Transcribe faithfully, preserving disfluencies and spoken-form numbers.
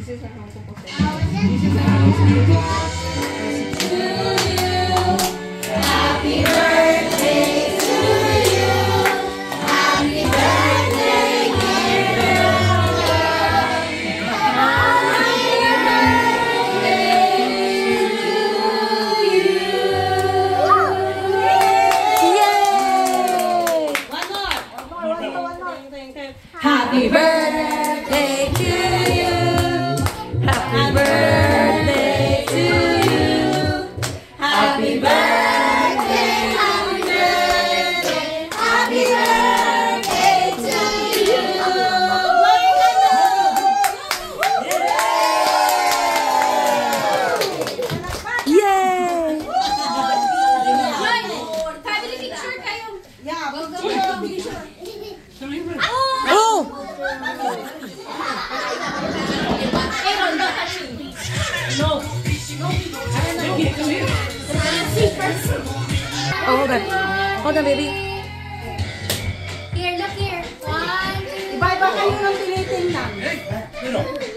This is a house of possession. This is a house of possession. To you, happy birthday to you. Happy birthday, dear Veronica. Happy birthday to you. Yay! One more. One more, one more, one more. Happy birthday to you. Happy birthday to you. Happy birthday, happy birthday, happy birthday to you. Yay! Family picture kayo. Yeah, family picture. Oh! No. Oh, hold on. Hold on, baby. Here, look here. One. Iba-iba kayo ng tinitingnan. Hey, you know.